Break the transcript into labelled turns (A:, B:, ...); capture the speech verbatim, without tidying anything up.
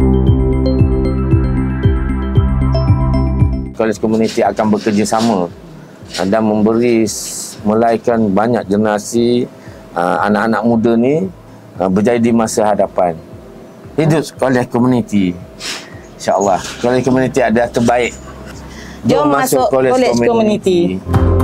A: Kolej komuniti akan bekerjasama dan memberi melahirkan banyak generasi anak-anak muda ni berjaya di masa hadapan. Hidup kolej komuniti. InsyaAllah kolej komuniti adalah terbaik.
B: Jom masuk kolej komuniti.